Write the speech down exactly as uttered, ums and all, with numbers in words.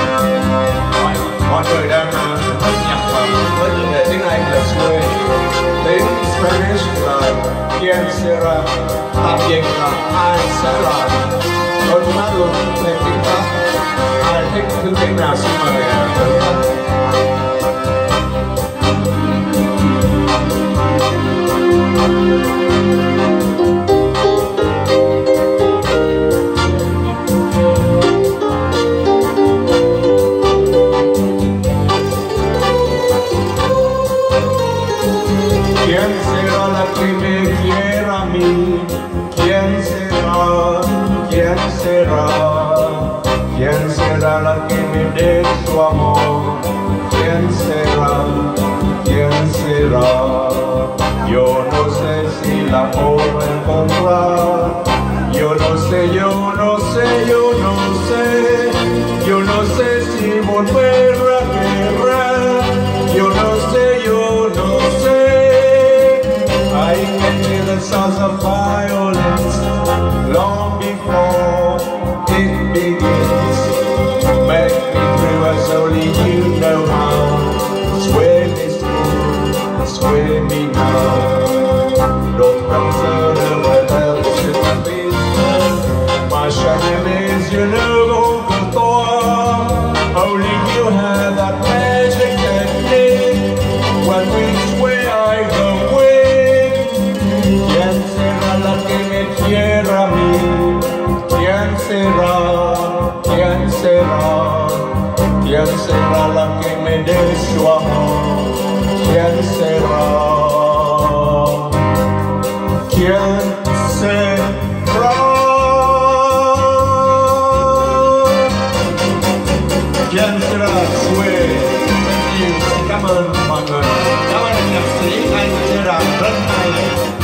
Mọi, mọi người đang uh, thưởng nhập vào với chủ đề tiếng Anh là Sway, tiếng Spanish là Quien Sera, tạm dịch là ai sẽ là. Tôi cũng nói luôn thêm tiếng Pháp. Ai thích thứ tiếng nào xin mời uh, thử thách. ¿Quién será la que me quiera a mí? ¿Quién será? ¿Quién será? ¿Quién será la que me dé su amor? ¿Quién será? ¿Quién será? Yo no sé si la puedo encontrar. Yo no sé, yo no sé, yo no sé. Yo no sé si volver a querer. Yo no sé, yo no sé. I can hear the sounds of violence long before it begins. Make me through as only you know how. Sway me through, sway me now. Don't consider what else it can be said. My shame is you know over Thor. Only you have that magic technique. When which way I go with. ¿Quién será la que me quiera a mí? ¿Quién será? ¿Quién será? ¿Quién será la que me dé su amor? ¿Quién será? ¿Quién será? ¿Quién será? Sway. Cảm ơn mọi người. Cảm ơn nhạc sĩ anh Gerard rất hay.